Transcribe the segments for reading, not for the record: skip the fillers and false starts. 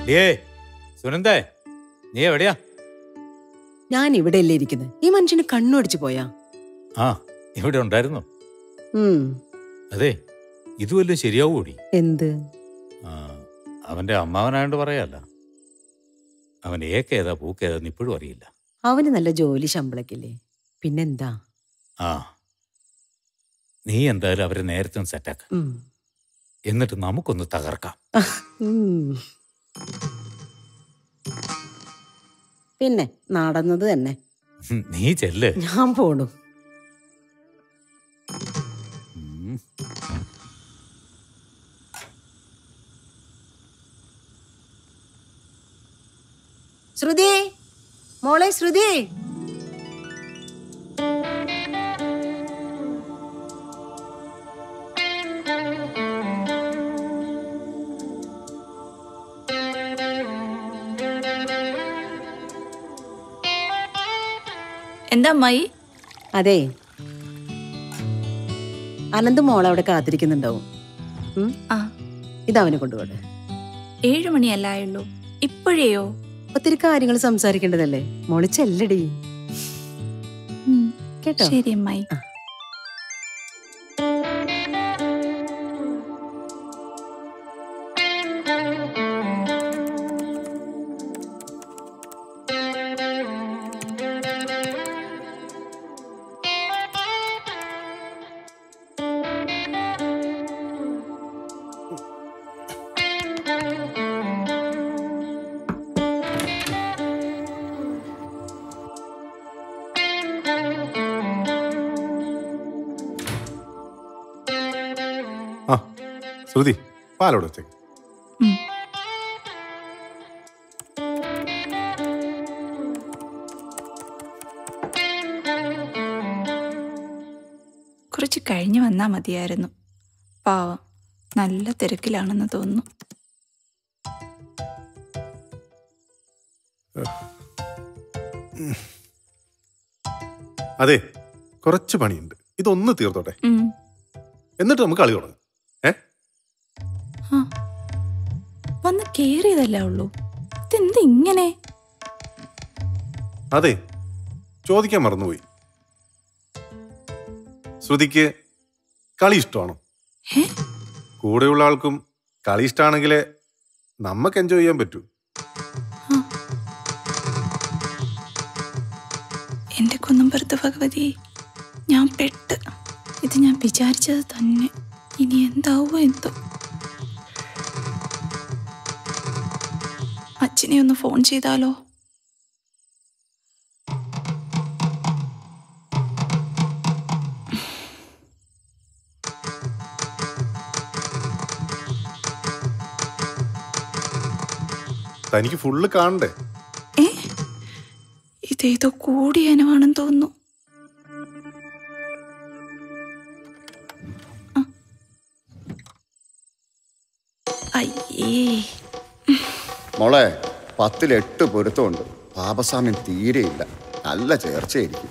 സുനന്ദേ, നീ എവിടെയാ? ഞാൻ ഇവിടെ അല്ലേ ഇരിക്കുന്നത്. ഈ മനുഷ്യന് കണ്ണുടിച്ചു പോയാ? ആ, ഇവിടെ ഉണ്ടായിരുന്നു. അതെ, ഇത് വല്ലതും ശരിയാവൂടി? എന്ത്? അവന്റെ അമ്മാവനായോണ്ട് പറയാല്ല. അവൻ ഏക്കേതാ പൂക്കേതാന്ന് ഇപ്പോഴും അറിയില്ല. അവന് നല്ല ജോലി ശമ്പളക്കില്ലേ, പിന്നെന്താ? ആ, നീ എന്തായാലും അവരെ നേരത്തെ സെറ്റാക്ക, എന്നിട്ട് നമുക്കൊന്ന് തകർക്കാം. പിന്നെ നടന്നത് തന്നെ. നീ ചെല്ല്, ഞാൻ പോണു. ശ്രുതി, മോളെ ശ്രുതി. എന്താ അമ്മായി? അതെ, അനന്ത് മോളെ അവിടെ കാത്തിരിക്കുന്നുണ്ടാവും. ഇതവനെ കൊണ്ടുപോട്ടെ. 7 മണിയല്ലായുള്ളൂ, ഇപ്പോഴേയോ? ഒത്തിരി കാര്യങ്ങൾ സംസാരിക്കേണ്ടതല്ലേ മോള്, ചെല്ലടി. കേട്ടോ? ശരി അമ്മായി. ശ്രുതി, പാലോട് വെച്ചേക്ക്. കുറച്ച് കഴിഞ്ഞ് വന്നാ മതിയായിരുന്നു. പാവം, നല്ല തിരക്കിലാണെന്ന് തോന്നുന്നു. അതെ, കുറച്ച് പണിയുണ്ട്, ഇതൊന്ന് തീർത്തോട്ടെ, എന്നിട്ട് നമുക്ക് കളി തുടങ്ങാം. വന്ന് കേറിയതല്ലേ ഉള്ളൂ, ഇതെന്ത് ഇങ്ങനെ? അതെ, ചോദിക്കാൻ മറന്നുപോയി. ശ്രുതിക്ക് കളി ഇഷ്ടമാണോ? കൂടെയുള്ള ആൾക്കും കളി ഇഷ്ടമാണെങ്കിലേ നമുക്ക് എൻജോയ് ചെയ്യാൻ പറ്റൂ. എന്റെ കുന്നമ്പുറത്ത് ഭഗവതി, ഞാൻ പെട്ട്. ഇത് ഞാൻ വിചാരിച്ചത് തന്നെ. ഇനി എന്താവോ എന്തോ. അച്ഛനെ ഒന്ന് ഫോൺ ചെയ്താലോ? തനിക്ക് ഫുള്ള് കാണണ്ടേ? ഇതേതോ കൂടിയ ഇനമാണെന്ന് തോന്നുന്നു. അയ്യേ മോളെ, 10ൽ 8 പൊരുത്തമുണ്ട്. പാപസാമ്യം തീരെയില്ല, നല്ല ചേർച്ചയായിരിക്കും.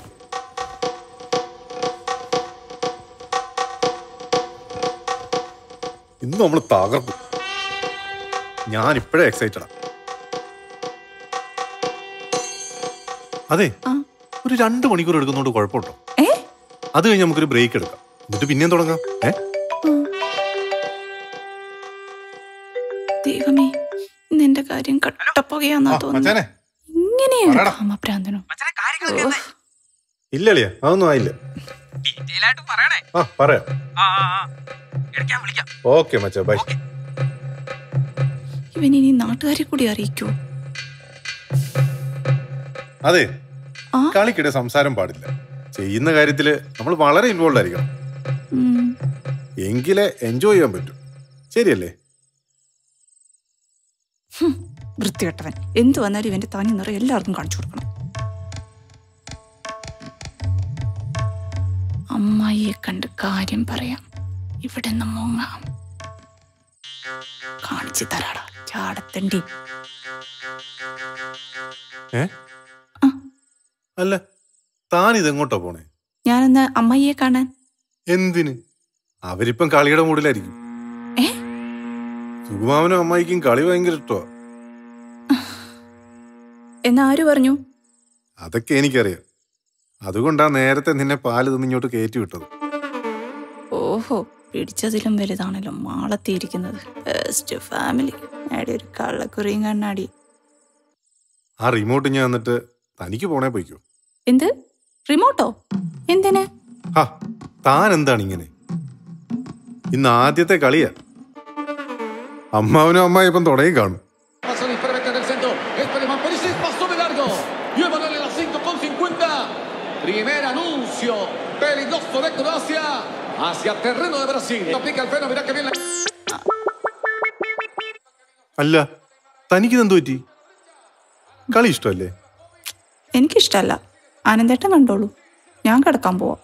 ഇന്ന് നമ്മൾ തകർക്കും. ഞാൻ ഇപ്പോഴേ എക്സൈറ്റഡാ. അതെ, ഒരു 2 മണിക്കൂർ എടുക്കുന്നോണ്ട് കുഴപ്പമുണ്ടോ? അത് കഴിഞ്ഞ് നമുക്കൊരു ബ്രേക്ക് എടുക്കാം, എന്നിട്ട് പിന്നെയും തുടങ്ങാം. ദൈവമേ, ഇന്ന് എന്റെ കാര്യം കട്ടപ്പുകയാന്നാ തോന്നുന്നു. ഇങ്ങനെയാണ് കാമഭ്രാന്തനോ? ഇല്ലളിയാ, അതൊന്നും ആയില്ല. പറയാം. ഓക്കെ മച്ചാ, ബൈ. ഇവൻ ഇനി നാട്ടുകാരെ കൂടി അറിയിക്കൂ? അതെ, കളിക്കിടെ സംസാരം പാടില്ല. ചെയ്യുന്ന കാര്യത്തില് നമ്മൾ വളരെ ഇൻവോൾവ് ആയിരിക്കണം, എങ്കിലേ എൻജോയ് ചെയ്യാൻ പറ്റും. ശരിയല്ലേ? വൃത്തികെട്ടവൻ. എന്തു വന്നാലും ഇവന്റെ തനി നിറം എല്ലാവർക്കും കാണിച്ചു കൊടുക്കണം. അമ്മായിയെ കണ്ട് കാര്യം പറയാം, ഇവിടെ നിന്ന് മുങ്ങാം. കാണിച്ചു തരാടാ ചാടത്തണ്ടി. അല്ല, താൻ ഇതെങ്ങോട്ടാ പോണേ? ഞാനെന്ന് അമ്മായിയെ കാണാൻ. എന്തിന്? അവരിപ്പം കളിയുടെ മൂഡിലായിരിക്കും. സുകുമാവനും അമ്മായിക്കും കളി ഭയങ്കര ഇഷ്ടമാ. എന്നാര് പറഞ്ഞു? അതൊക്കെ എനിക്കറിയാം. അതുകൊണ്ടാ നേരത്തെ നിന്നെ പാല് തന്ന് ഇങ്ങോട്ട് കയറ്റി വിട്ടത്. ഓഹോ, പിടിച്ചതിലും വലുതാണല്ലോ മാളത്തിയിരിക്കുന്നത്. Best family. ഒരു കള്ളക്കുറിയും കണ്ണാടി. ആ റിമോട്ട് ഞാൻ എന്നിട്ട് തനിക്ക് പോണേ പോയിക്കോ. എന്ത് റിമോട്ടോ? എന്തിന്? ഹാ, താൻ എന്താണ് ഇങ്ങനെ? ഇന്ന് ആദ്യത്തെ കളിയാ. അമ്മാവനും അമ്മായി ഇപ്പം തുടങ്ങി കാണും. അല്ല, തനിക്കിതെന്തു പറ്റി? കളി ഇഷ്ടമല്ലേ? എനിക്കിഷ്ടല്ല. ആനന്ദേട്ടൻ കണ്ടോളൂ, ഞാൻ കിടക്കാൻ പോവാ.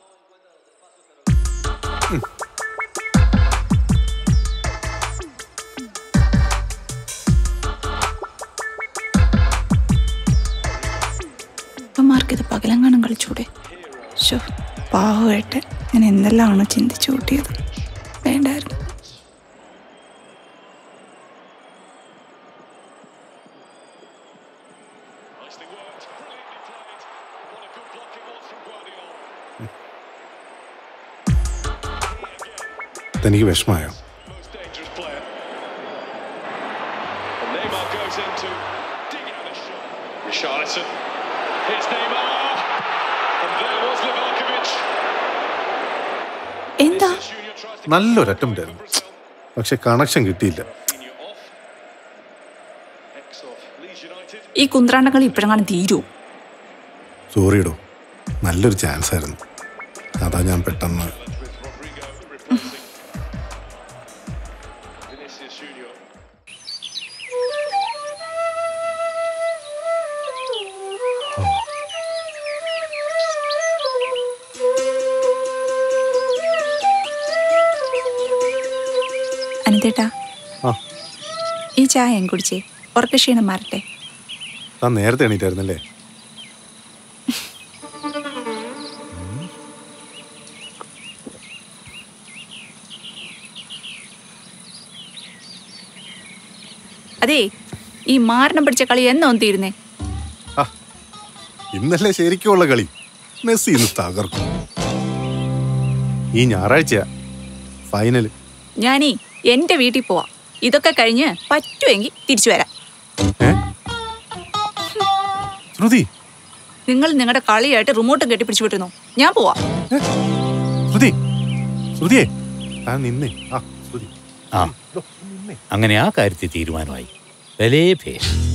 ഇപ്പമാർക്കിത് പകലെങ്ങാനും കളിച്ചൂടെ? പാവമായിട്ട് ഞാൻ എന്തെല്ലാമാണോ ചിന്തിച്ചു കൂട്ടിയത്. വേണ്ടായിരുന്നു. തനിക്ക് വിഷമായോ? എന്താ? നല്ലൊരു അറ്റംപ്റ്റ് ആയിരുന്നു, പക്ഷെ കണക്ഷൻ കിട്ടിയില്ല. ഈ കുന്ത്രാണ്ടകൾ ഇപ്പോഴെങ്ങാനും തീരൂ? സോറിയിടോ, നല്ലൊരു ചാൻസ് ആയിരുന്നു. അതാ ഞാൻ പെട്ടെന്ന്. അനിതേട്ടാ, ഈ ചായ കുടിച്ചേ, ഉറക്കക്ഷീണം മാറട്ടെ. താൻ നേരത്തെ എണീറ്റായിരുന്നല്ലേ? അതേ, ഈ മാരണം പിടിച്ച കളി എന്നോ തീരുന്നേ? ഇന്നല്ലേ ശരിക്കുള്ള കളി. മെസ്സി ഇന്ന് തകർക്കും. ഈ ഞായറാഴ്ച ഫൈനല്. ഞാനീ എന്റെ വീട്ടിൽ പോവാ. ഇതൊക്കെ കഴിഞ്ഞ് പറ്റുമെങ്കിൽ തിരിച്ചു വരാം. ശ്രുതി, നിങ്ങൾ നിങ്ങളുടെ കളിയായിട്ട് റിമോട്ട് കെട്ടിപ്പിടിച്ചു വിട്ടുന്നു. ഞാൻ പോവാ. ശ്രുതിയെ നിന്നേ. അങ്ങനെ ആ കാര്യത്തിൽ തീരുമാനമായി. ഭലേ ഭേഷ്.